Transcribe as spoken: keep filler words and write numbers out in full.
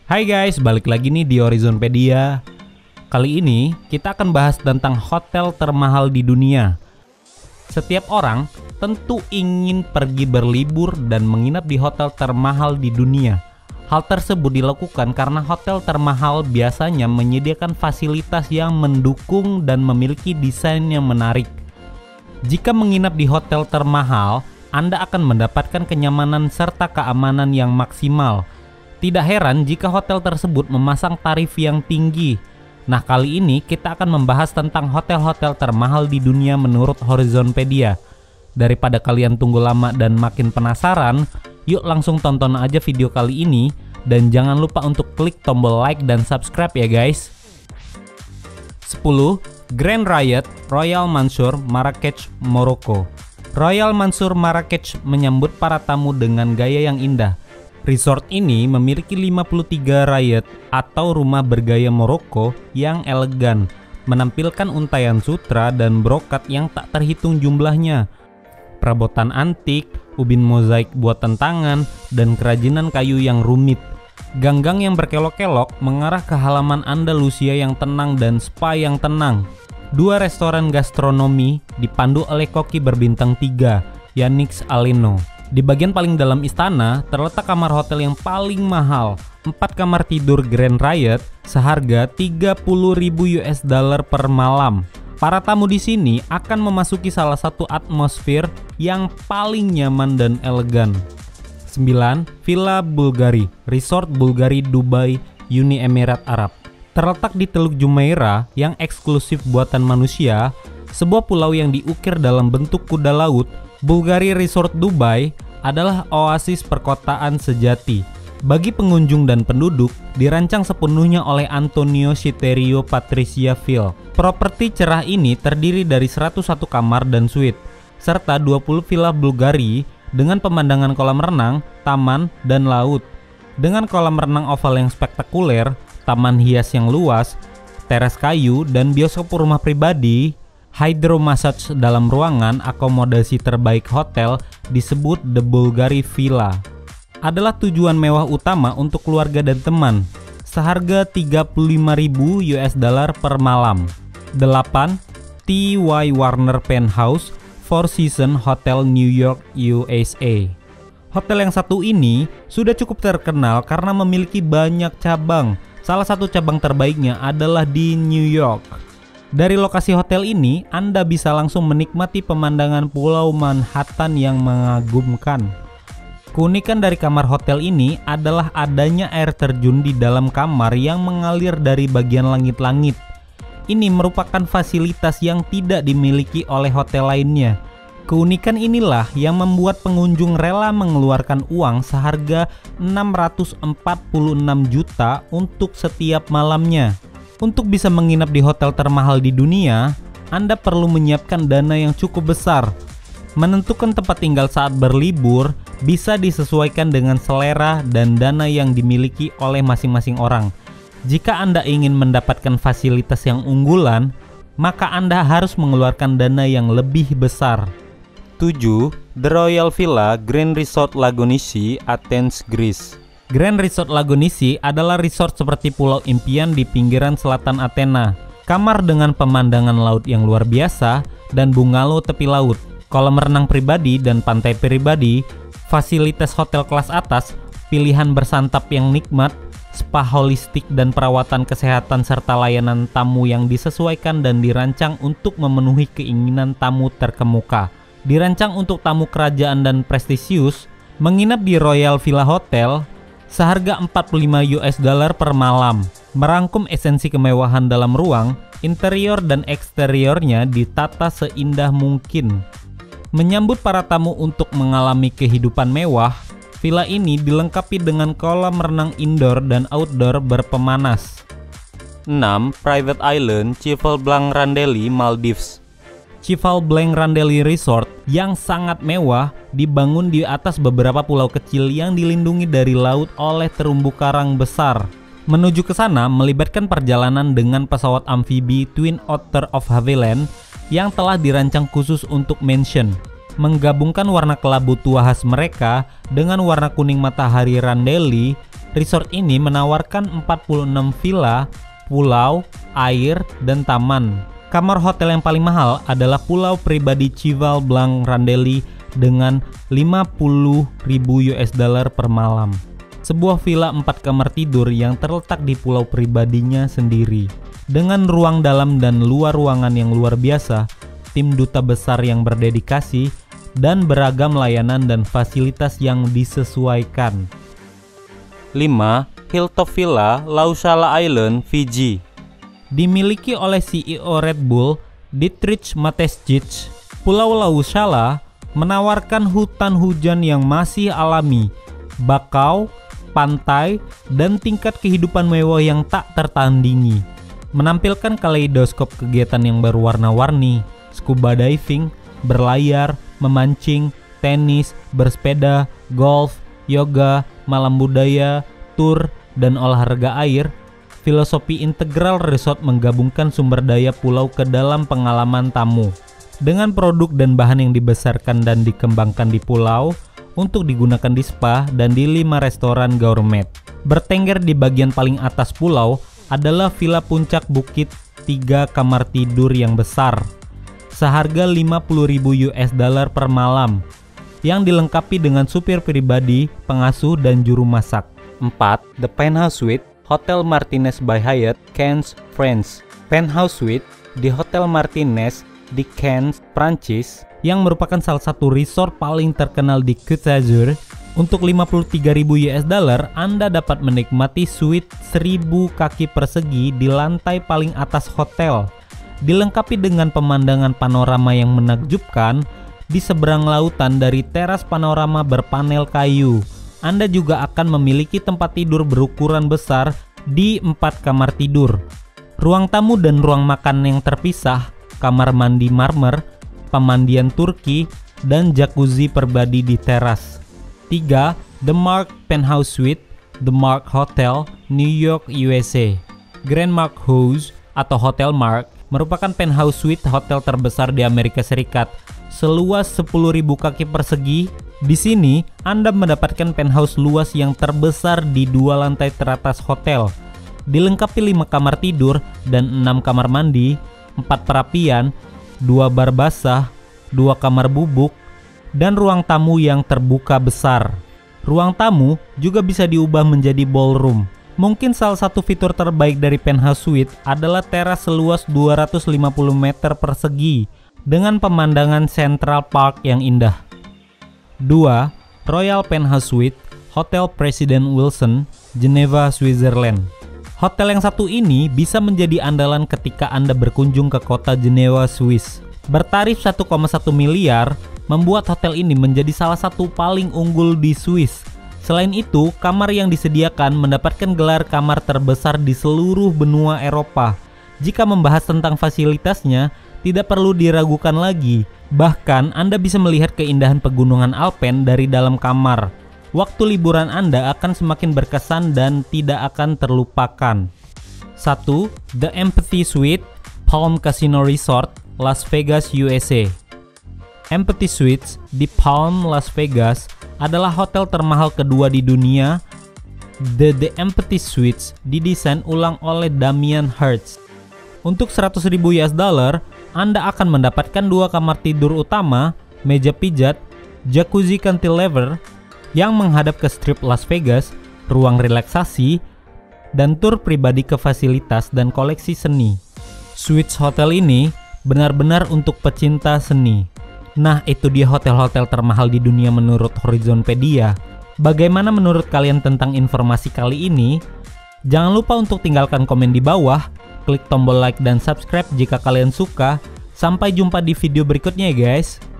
Hai guys, balik lagi nih di Horizonpedia. Kali ini kita akan bahas tentang hotel termahal di dunia. Setiap orang tentu ingin pergi berlibur dan menginap di hotel termahal di dunia. Hal tersebut dilakukan karena hotel termahal biasanya menyediakan fasilitas yang mendukung dan memiliki desain yang menarik. Jika menginap di hotel termahal, Anda akan mendapatkan kenyamanan serta keamanan yang maksimal. Tidak heran jika hotel tersebut memasang tarif yang tinggi. Nah, kali ini kita akan membahas tentang hotel-hotel termahal di dunia menurut Horizonpedia. Daripada kalian tunggu lama dan makin penasaran, yuk langsung tonton aja video kali ini. Dan jangan lupa untuk klik tombol like dan subscribe ya guys. sepuluh. Grand Hyatt Royal Mansur Marrakech, Maroko. Royal Mansur Marrakech menyambut para tamu dengan gaya yang indah. Resort ini memiliki lima puluh tiga Hyatt atau rumah bergaya Maroko yang elegan, menampilkan untayan sutra dan brokat yang tak terhitung jumlahnya, perabotan antik, ubin mozaik buatan tangan, dan kerajinan kayu yang rumit. Ganggang yang berkelok-kelok mengarah ke halaman Andalusia yang tenang dan spa yang tenang. Dua restoran gastronomi dipandu oleh koki berbintang tiga, Yannick Aleno. Di bagian paling dalam istana terletak kamar hotel yang paling mahal, empat kamar tidur Grand Hyatt seharga tiga puluh ribu US dollar per malam. Para tamu di sini akan memasuki salah satu atmosfer yang paling nyaman dan elegan. sembilan. Villa Bulgari Resort Bulgari Dubai, Uni Emirat Arab. Terletak di Teluk Jumeirah yang eksklusif buatan manusia, sebuah pulau yang diukir dalam bentuk kuda laut. Bulgari Resort Dubai adalah oasis perkotaan sejati. Bagi pengunjung dan penduduk, dirancang sepenuhnya oleh Antonio Citerio Patriciaville. Properti cerah ini terdiri dari seratus satu kamar dan suite, serta dua puluh villa Bulgari dengan pemandangan kolam renang, taman, dan laut. Dengan kolam renang oval yang spektakuler, taman hias yang luas, teras kayu, dan bioskop rumah pribadi, hydro massage dalam ruangan akomodasi terbaik hotel disebut The Bulgari Villa. Adalah tujuan mewah utama untuk keluarga dan teman, seharga tiga puluh lima ribu US dollar per malam. delapan. T Y Warner Penthouse Four Seasons Hotel New York, U S A. Hotel yang satu ini sudah cukup terkenal karena memiliki banyak cabang. Salah satu cabang terbaiknya adalah di New York. Dari lokasi hotel ini, Anda bisa langsung menikmati pemandangan Pulau Manhattan yang mengagumkan. Keunikan dari kamar hotel ini adalah adanya air terjun di dalam kamar yang mengalir dari bagian langit-langit. Ini merupakan fasilitas yang tidak dimiliki oleh hotel lainnya. Keunikan inilah yang membuat pengunjung rela mengeluarkan uang seharga enam ratus empat puluh enam juta untuk setiap malamnya. Untuk bisa menginap di hotel termahal di dunia, Anda perlu menyiapkan dana yang cukup besar. Menentukan tempat tinggal saat berlibur bisa disesuaikan dengan selera dan dana yang dimiliki oleh masing-masing orang. Jika Anda ingin mendapatkan fasilitas yang unggulan, maka Anda harus mengeluarkan dana yang lebih besar. tujuh. The Royal Villa Grand Resort Lagonisi, Athens, Greece. Grand Resort Lagonisi adalah resort seperti pulau impian di pinggiran selatan Athena. Kamar dengan pemandangan laut yang luar biasa dan bungalow tepi laut, kolam renang pribadi dan pantai pribadi, fasilitas hotel kelas atas, pilihan bersantap yang nikmat, spa holistik dan perawatan kesehatan serta layanan tamu yang disesuaikan dan dirancang untuk memenuhi keinginan tamu terkemuka. Dirancang untuk tamu kerajaan dan prestisius, menginap di Royal Villa Hotel seharga empat puluh lima US dollar per malam, merangkum esensi kemewahan dalam ruang, interior dan eksteriornya ditata seindah mungkin. Menyambut para tamu untuk mengalami kehidupan mewah, villa ini dilengkapi dengan kolam renang indoor dan outdoor berpemanas. enam. Private Island Cheval Blanc Randelli, Maldives. Cheval Blanc Randelli Resort yang sangat mewah dibangun di atas beberapa pulau kecil yang dilindungi dari laut oleh terumbu karang besar. Menuju ke sana melibatkan perjalanan dengan pesawat amfibi Twin Otter of Havilland yang telah dirancang khusus untuk mansion. Menggabungkan warna kelabu tua khas mereka dengan warna kuning matahari Randelli, Resort ini menawarkan empat puluh enam villa, pulau, air, dan taman. Kamar hotel yang paling mahal adalah pulau pribadi Chival Blanc Randelli dengan lima puluh ribu U S dollar per malam. Sebuah villa empat kamar tidur yang terletak di pulau pribadinya sendiri. Dengan ruang dalam dan luar ruangan yang luar biasa, tim duta besar yang berdedikasi, dan beragam layanan dan fasilitas yang disesuaikan. lima. Hilltop Villa, Laushala Island, Fiji. Dimiliki oleh C E O Red Bull, Dietrich Mateschitz, Pulau Laushala menawarkan hutan hujan yang masih alami, bakau, pantai, dan tingkat kehidupan mewah yang tak tertandingi. Menampilkan kaleidoskop kegiatan yang berwarna-warni, scuba diving, berlayar, memancing, tenis, bersepeda, golf, yoga, malam budaya, tur, dan olahraga air. Filosofi integral resort menggabungkan sumber daya pulau ke dalam pengalaman tamu. Dengan produk dan bahan yang dibesarkan dan dikembangkan di pulau, untuk digunakan di spa dan di lima restoran gourmet. Bertengger di bagian paling atas pulau adalah Villa Puncak Bukit, tiga kamar tidur yang besar, seharga lima puluh ribu U S dollar per malam, yang dilengkapi dengan supir pribadi, pengasuh, dan juru masak. empat. The Penthouse Suite, Hotel Martinez by Hyatt, Cannes, France. Penthouse Suite di Hotel Martinez di Cannes, Prancis, yang merupakan salah satu resort paling terkenal di Côte d'Azur. Untuk lima puluh tiga ribu U S dollar, Anda dapat menikmati suite seribu kaki persegi di lantai paling atas hotel, dilengkapi dengan pemandangan panorama yang menakjubkan di seberang lautan dari teras panorama berpanel kayu. Anda juga akan memiliki tempat tidur berukuran besar di empat kamar tidur, ruang tamu dan ruang makan yang terpisah, kamar mandi marmer, pemandian Turki, dan jacuzzi pribadi di teras. tiga. The Mark Penthouse Suite, The Mark Hotel, New York, U S A. Grand Mark House atau Hotel Mark merupakan penthouse suite hotel terbesar di Amerika Serikat, seluas sepuluh ribu kaki persegi. Di sini, Anda mendapatkan penthouse luas yang terbesar di dua lantai teratas hotel, dilengkapi lima kamar tidur dan enam kamar mandi, empat perapian, dua bar basah, dua kamar bubuk, dan ruang tamu yang terbuka besar. Ruang tamu juga bisa diubah menjadi ballroom. Mungkin salah satu fitur terbaik dari penthouse suite adalah teras seluas dua ratus lima puluh meter persegi dengan pemandangan Central Park yang indah. dua. Royal Penthouse Suite, Hotel President Wilson, Geneva, Switzerland. Hotel yang satu ini bisa menjadi andalan ketika Anda berkunjung ke kota Jenewa, Swiss. Bertarif satu koma satu miliar, membuat hotel ini menjadi salah satu paling unggul di Swiss. Selain itu, kamar yang disediakan mendapatkan gelar kamar terbesar di seluruh benua Eropa. Jika membahas tentang fasilitasnya, tidak perlu diragukan lagi. Bahkan, Anda bisa melihat keindahan pegunungan Alpen dari dalam kamar. Waktu liburan Anda akan semakin berkesan dan tidak akan terlupakan. satu. The Empathy Suite, Palm Casino Resort, Las Vegas, U S A. Empathy Suites di Palm, Las Vegas adalah hotel termahal kedua di dunia. The, The Empathy Suites didesain ulang oleh Damien Hirst. Untuk seratus ribu U S dollar, Anda akan mendapatkan dua kamar tidur utama, meja pijat, jacuzzi cantilever yang menghadap ke Strip Las Vegas, ruang relaksasi, dan tur pribadi ke fasilitas dan koleksi seni. Suites hotel ini benar-benar untuk pecinta seni. Nah, itu dia hotel-hotel termahal di dunia menurut Horizonpedia. Bagaimana menurut kalian tentang informasi kali ini? Jangan lupa untuk tinggalkan komen di bawah, klik tombol like dan subscribe jika kalian suka. Sampai jumpa di video berikutnya ya guys.